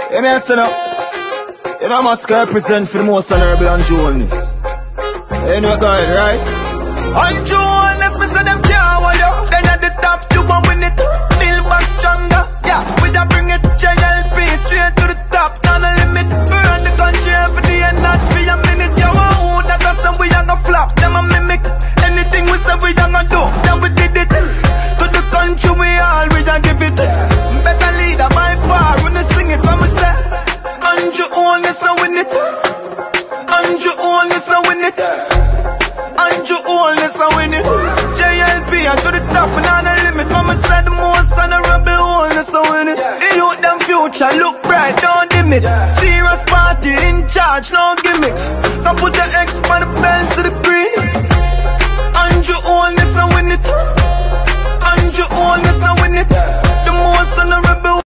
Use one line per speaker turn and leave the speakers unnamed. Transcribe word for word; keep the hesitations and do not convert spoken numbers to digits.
Hey, me stand up. You know, must represent for the most honorable and Jones. You know, God, right? And Jones, me say them can't hold you. Then at the top, you won't win it. Build back stronger. Yeah, we da bring it. J L P straight to the top, not a limit. We run the country every day and not for a minute. You want who that does and we a gonna flop. Them a mimic. Anything we say we a gonna do, then we did it. To the country we all, we a give it. Better leader by far, when they sing it, when we say and you own this and win it. And you own this and win it. And you own this and win it. J L P and to the top and on the limit. When we say the most honorable own this and win it. The youth them future look bright, don't dim it. Serious party in charge, no gimmick. Come put the X on the bells to the